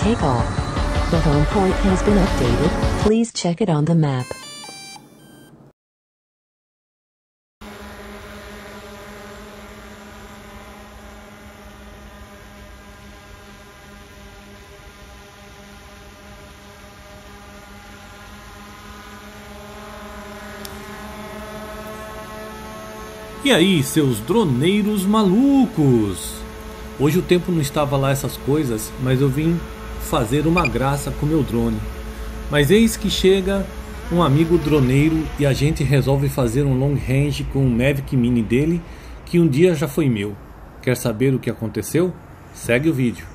take off. The home point has been updated. Please check it on the map. E aí, seus droneiros malucos? Hoje o tempo não estava lá essas coisas, mas eu vim fazer uma graça com meu drone. Mas eis que chega um amigo droneiro e a gente resolve fazer um long range com o Mavic Mini dele, que um dia já foi meu. Quer saber o que aconteceu? Segue o vídeo.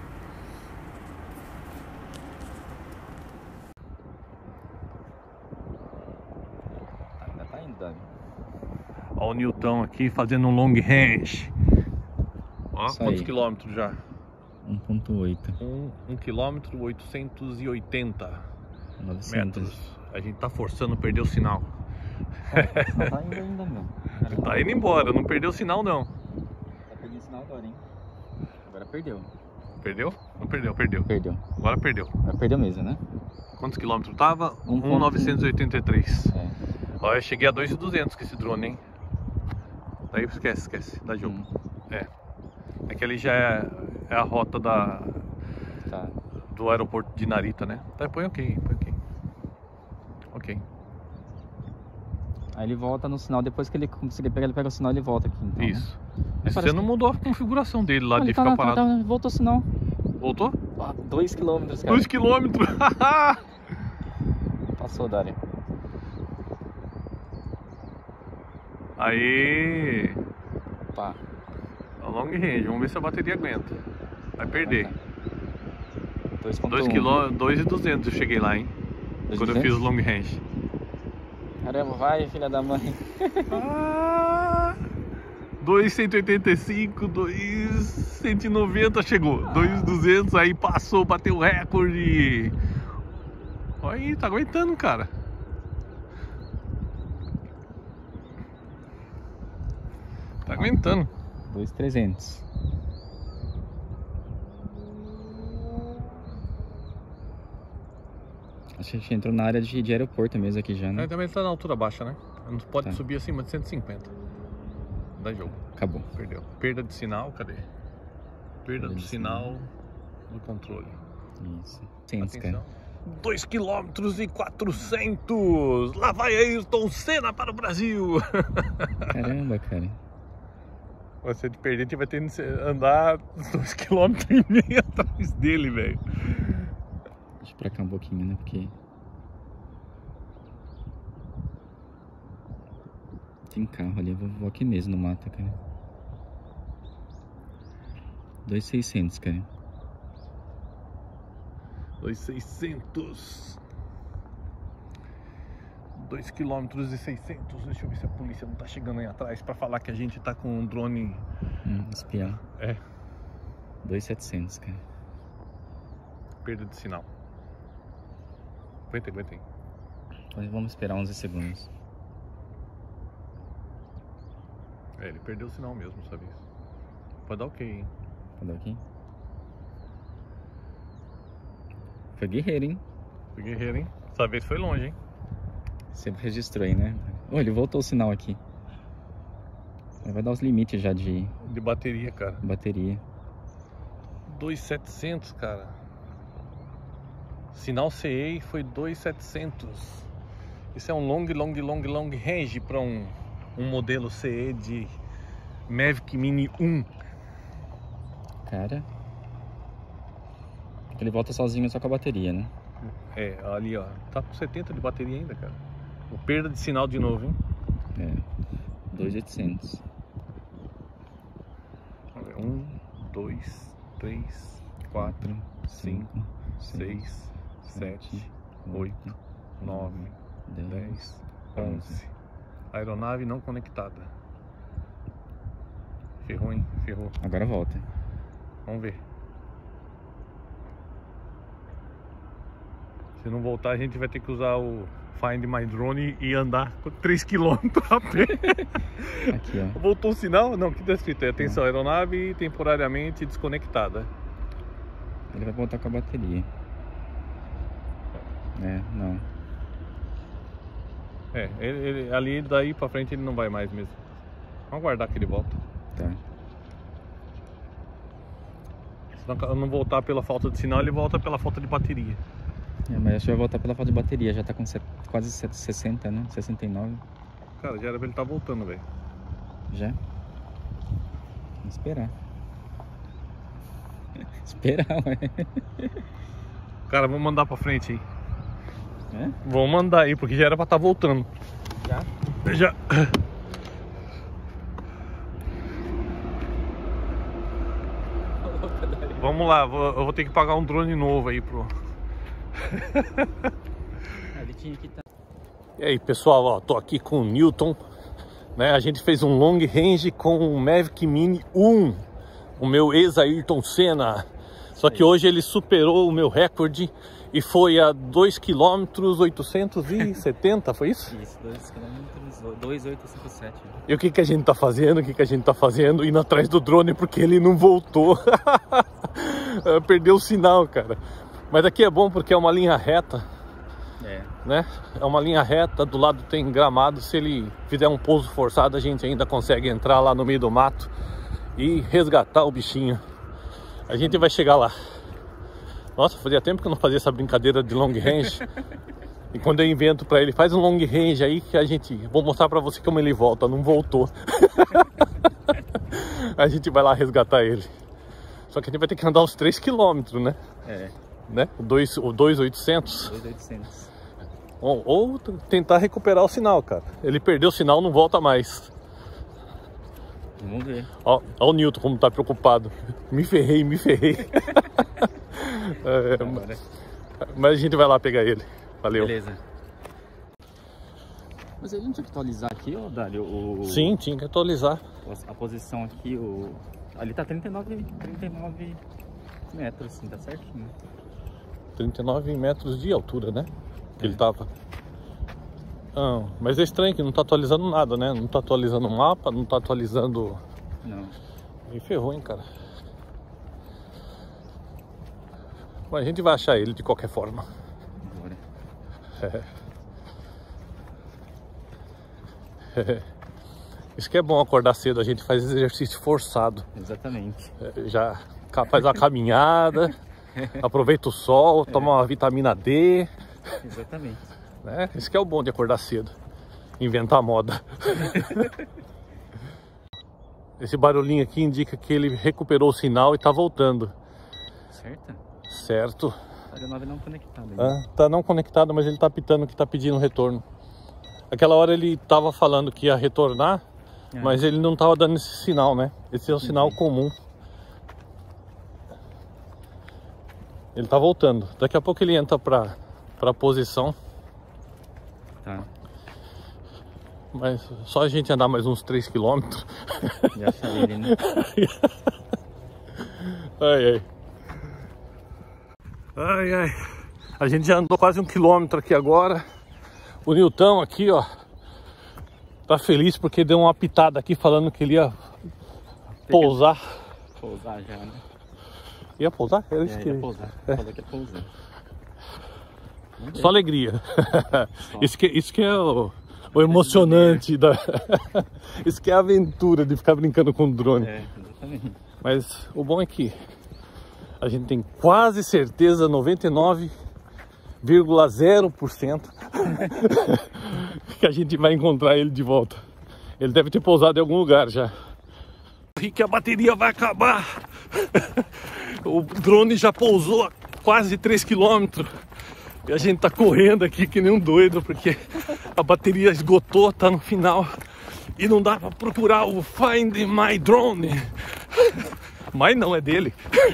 Ainda tá indo, Davi. Olha o Newton aqui fazendo um long range. Ó, Isso quantos aí. quilômetros já? 1.8. 1 quilômetro 880 900. metros. A gente tá forçando perder o sinal. Não tá indo ainda, meu. Tá indo embora, não perdeu o sinal não. Tá perdendo sinal agora, hein? Agora perdeu. Perdeu? Não perdeu, perdeu. Perdeu. Agora perdeu. Agora perdeu mesmo, né? Quantos quilômetros tava? 1.983. 1.983. É. Ó, eu cheguei a 2.200 com esse drone, hein? Daí esquece, dá jogo. É que ali já é a rota Tá. do aeroporto de Narita, né? Tá, põe ok. Ok. Aí ele volta no sinal, depois que ele conseguir pegar, ele pega o sinal e ele volta aqui. Então, Isso. Né? E você não mudou a configuração dele lá de ele ficar parado. voltou o sinal. Voltou? 2 km, cara. 2 quilômetros. Passou, Dário. Aí. Pá. Long range, vamos ver se a bateria aguenta. Vai perder. 2.1. 2.200 eu cheguei lá, hein? 2.200? Quando eu fiz o long range. Caramba, vai, filha da mãe. 2.185, 2.190 chegou. 2.200 aí passou, bateu o recorde. Olha aí, tá aguentando, cara. Tá aguentando. 2.300. Acho que a gente entrou na área de aeroporto mesmo aqui já, né? Aí também tá na altura baixa, né? Não pode Tá. subir acima de 150. Dá jogo. Acabou. Perdeu. Perda de sinal, cadê? Perda do sinal do controle. Isso. 100, cara. 2 km e 400. Lá vai Ayrton Senna para o Brasil. Caramba, cara. Você de perder, a gente vai ter que andar 2,5 km atrás dele, velho. Deixa pra cá um pouquinho, né? Porque tem carro ali, eu vou aqui mesmo no mato, cara. 2.600, cara. 2,600. 2 km e 600. Deixa eu ver se a polícia não tá chegando aí atrás pra falar que a gente tá com um drone. Espiar. É, 2.700, cara. perda de sinal. Aguenta aí. Então vamos esperar 11 segundos. É, ele perdeu o sinal mesmo, sabe? Pode dar ok, hein? Cadê aqui? Foi guerreiro, hein? Foi guerreiro, hein? Essa vez foi longe, hein? Sempre registrou aí, né? Oh, ele voltou o sinal aqui. Vai dar os limites já de De bateria, cara. bateria. 2.700, cara. Sinal CE foi 2.700. Isso é um long range para um modelo CE de Mavic Mini 1. Cara, ele volta sozinho só com a bateria, né? É, ali ó, tá com 70 de bateria ainda, cara. O perda de sinal de novo, hein? É, 2.800. 1, 2, 3, 4, 5, 6, 7, 8, 9, 10, 11. Aeronave não conectada. Ferrou, hein? Ferrou. Agora volta. Vamos ver. Se não voltar, a gente vai ter que usar o Find My Drone e andar 3 km a pé. Aqui, ó. Voltou o sinal? Não, o que está escrito? Atenção, aeronave temporariamente desconectada. Ele vai voltar com a bateria. É, não. É, ele ali daí pra frente ele não vai mais mesmo. Vamos aguardar que ele volta. Tá. Se não voltar pela falta de sinal, ele volta pela falta de bateria. É, mas acho que vai voltar pela falta de bateria. Já tá com quase 60, né? 69. Cara, já era pra ele estar voltando, velho. Já? Vamos esperar. Esperar, ué. Cara, vamos mandar pra frente aí. É? Vamos mandar aí, porque já era pra estar voltando. Já? Já. Vamos lá, eu vou ter que pagar um drone novo aí pro... Ele tinha que estar... E aí, pessoal, ó, tô aqui com o Newton, né? A gente fez um long range com o Mavic Mini 1, o meu ex-Ayrton Senna. Só que hoje ele superou o meu recorde e foi a 2 km 870, foi isso? Isso, 2 km 2,857. E o que que a gente tá fazendo? O que que a gente tá fazendo? Indo atrás do drone porque ele não voltou. Perdeu o sinal, cara. Mas aqui é bom porque é uma linha reta. É. Né? É uma linha reta, do lado tem gramado. Se ele fizer um pouso forçado, a gente ainda consegue entrar lá no meio do mato e resgatar o bichinho. A gente vai chegar lá. Nossa, fazia tempo que eu não fazia essa brincadeira de long range. E quando eu invento pra ele, faz um long range aí que a gente... Vou mostrar pra você como ele volta, não voltou. A gente vai lá resgatar ele. Só que a gente vai ter que andar uns 3 km, né? É. Né? O 2.800. 2,800. Ou tentar recuperar o sinal, cara. Ele perdeu o sinal, não volta mais. Vamos ver. Ó o Newton como tá preocupado. Me ferrei. Mas a gente vai lá pegar ele. Valeu. Beleza. Mas ele não tinha que atualizar aqui, ó, Dário? Sim, tinha que atualizar. A posição aqui, ali tá 39 metros, assim, tá certinho. 39 metros de altura, né? Que ele tava. Não, mas é estranho que não tá atualizando nada, né? Não tá atualizando o mapa, não tá atualizando... Não. Me ferrou, hein, cara. Mas a gente vai achar ele de qualquer forma. Agora. Isso que é bom acordar cedo, a gente faz exercício forçado. Exatamente. Já faz uma caminhada, aproveita o sol, toma uma vitamina D. Exatamente. Né? Isso que é o bom de acordar cedo. Inventar moda. Esse barulhinho aqui indica que ele recuperou o sinal e tá voltando. Certo? Certo. A aeronave não conectada. Tá não conectado, mas ele tá pitando que tá pedindo retorno. Aquela hora ele tava falando que ia retornar, mas ele não tava dando esse sinal, né? Esse é o sinal comum. Ele tá voltando. Daqui a pouco ele entra pra posição. Tá. Mas só a gente andar mais uns 3 km. Já achei ele, né? Ai. A gente já andou quase 1 km aqui agora. O Nilton aqui, ó, tá feliz porque deu uma pitada aqui falando que ele ia pousar. Pousar já, né? Ia pousar? Era isso que ia pousar. Falou que ia pousar. Só alegria. Isso que é o emocionante da... Isso que é a aventura de ficar brincando com o drone. Exatamente. Mas o bom é que a gente tem quase certeza, 99,0% que a gente vai encontrar ele de volta. Ele deve ter pousado em algum lugar já. E que a bateria vai acabar. O drone já pousou a quase 3 km. E a gente tá correndo aqui que nem um doido, porque a bateria esgotou, tá no final. E não dá pra procurar o Find My Drone. Mas não, é dele.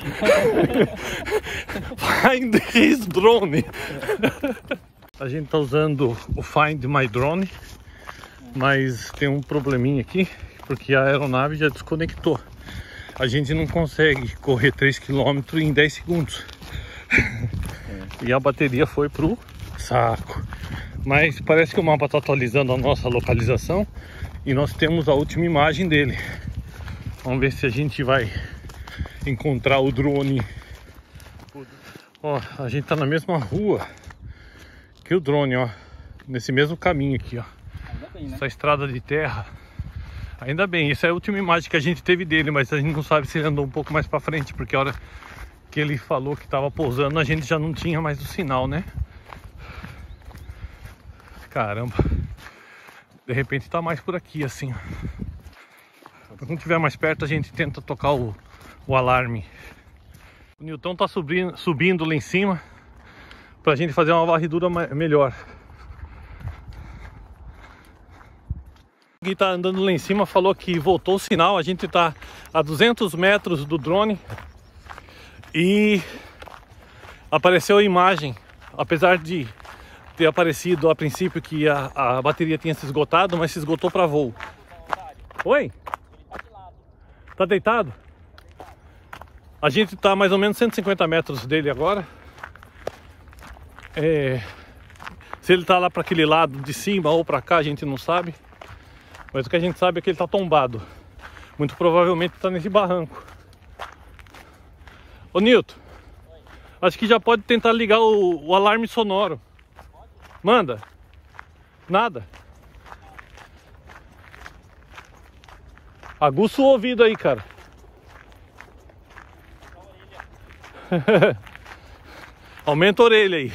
Find His Drone. A gente tá usando o Find My Drone, mas tem um probleminha aqui, porque a aeronave já desconectou. A gente não consegue correr 3 km em 10 segundos. E a bateria foi pro saco. Mas parece que o mapa está atualizando a nossa localização e nós temos a última imagem dele. Vamos ver se a gente vai encontrar o drone Ó, a gente tá na mesma rua que o drone, ó. Nesse mesmo caminho aqui, ó. Ainda bem, né? Essa estrada de terra. Ainda bem, essa é a última imagem que a gente teve dele, mas a gente não sabe se ele andou um pouco mais pra frente, porque a hora que ele falou que tava pousando, a gente já não tinha mais o sinal, né? Caramba. De repente tá mais por aqui, assim, ó. Quando tiver mais perto, a gente tenta tocar o alarme. O Newton tá subindo lá em cima pra gente fazer uma varredura melhor. Quem tá andando lá em cima falou que voltou o sinal. A gente tá a 200 metros do drone e apareceu a imagem. Apesar de ter aparecido a princípio que a bateria tinha se esgotado, mas se esgotou para voo. Oi? Tá deitado? A gente tá a mais ou menos 150 metros dele agora. Se ele tá lá para aquele lado de cima ou para cá, a gente não sabe. Mas o que a gente sabe é que ele tá tombado. Muito provavelmente tá nesse barranco. Ô Nilton, acho que já pode tentar ligar o alarme sonoro. Manda. Nada. Aguça o ouvido aí, cara. Aumenta a orelha aí.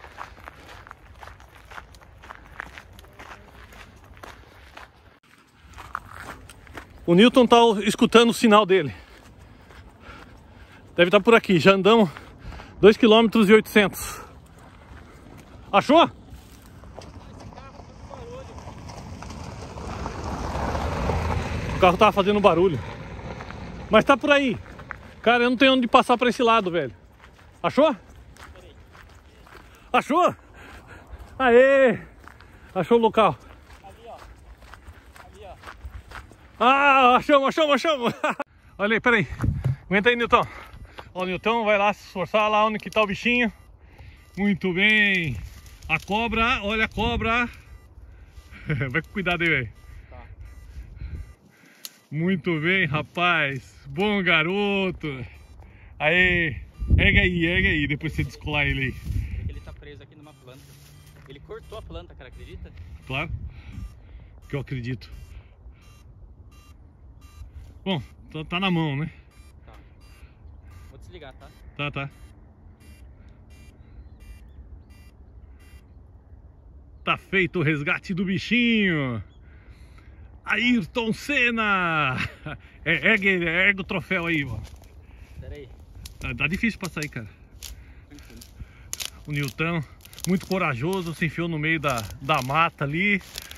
O Newton tá escutando o sinal dele. Deve estar por aqui. Já andamos 2,8 km. Achou? O carro tava fazendo barulho. Mas tá por aí. Cara, eu não tenho onde passar pra esse lado, velho. Achou? Achou? Aê! Achou o local. Ali, ó. Ali, ó. Ah, achamos. Olha aí, peraí. Aguenta aí, Newton. Ó, o Newton vai lá se esforçar lá onde que tá o bichinho. Muito bem. A cobra, olha a cobra. Vai com cuidado aí, velho. Tá. Muito bem, rapaz. Bom garoto. Aê. Erga aí, depois você descolar ele aí. É que ele tá preso aqui numa planta. Ele cortou a planta, cara, acredita? Claro que eu acredito. Bom, tá na mão, né? Tá. Vou desligar, tá? Tá. Tá feito o resgate do bichinho. Ayrton Senna. Erga o troféu aí, ó. Pera aí. Tá difícil passar aí, cara. Tranquilo. O Newton, muito corajoso, se enfiou no meio da mata ali.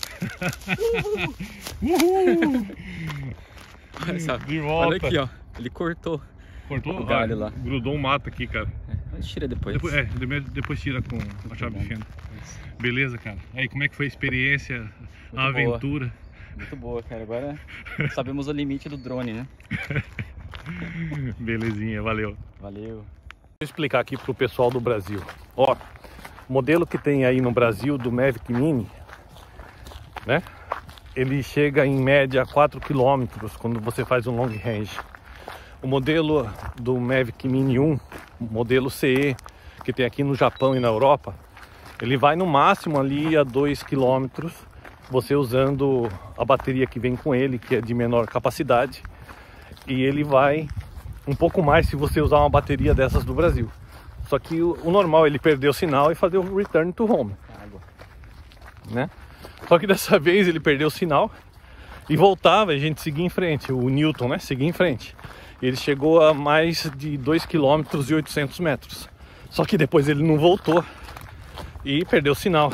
Uhul! De volta. Olha aqui, ó. Ele cortou o galho lá. Grudou um mato aqui, cara. A gente tira depois. Depois tira com a chave de fenda. Beleza, cara. Aí, como é que foi a experiência, Muito a aventura? Boa. Muito boa, cara. Agora sabemos o limite do drone, né? Belezinha, valeu. Valeu. Vou explicar aqui pro pessoal do Brasil. Ó, o modelo que tem aí no Brasil do Mavic Mini, né? Ele chega em média a 4 km quando você faz um long range. O modelo do Mavic Mini 1, modelo CE, que tem aqui no Japão e na Europa, ele vai no máximo ali a 2 km, você usando a bateria que vem com ele, que é de menor capacidade, e ele vai um pouco mais se você usar uma bateria dessas do Brasil. Só que o normal é ele perder o sinal e fazer o return to home, né? Só que dessa vez ele perdeu o sinal e voltava, a gente seguia em frente, o Newton, né? Seguia em frente. Ele chegou a mais de 2,8 km. Só que depois ele não voltou e perdeu o sinal.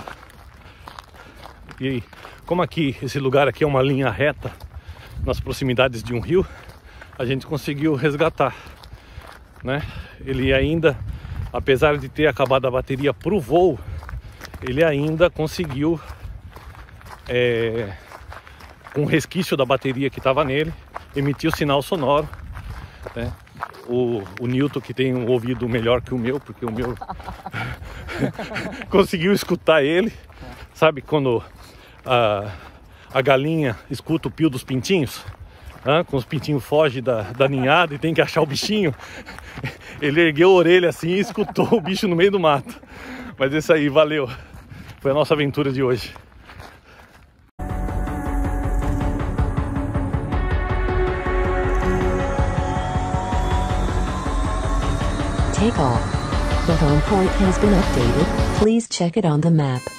E como aqui, esse lugar aqui é uma linha reta, nas proximidades de um rio, a gente conseguiu resgatar, né? Ele ainda, apesar de ter acabado a bateria para o voo, ele ainda conseguiu, com o resquício da bateria que estava nele, emitir o sinal sonoro, né? O Newton, que tem um ouvido melhor que o meu, porque o meu conseguiu escutar ele. Sabe quando a galinha escuta o pio dos pintinhos? com os pintinhos fogem da ninhada e tem que achar o bichinho. Ele ergueu a orelha assim e escutou o bicho no meio do mato. Mas é isso aí, valeu. Foi a nossa aventura de hoje. Take off. The home point has been updated. Please check it on the map.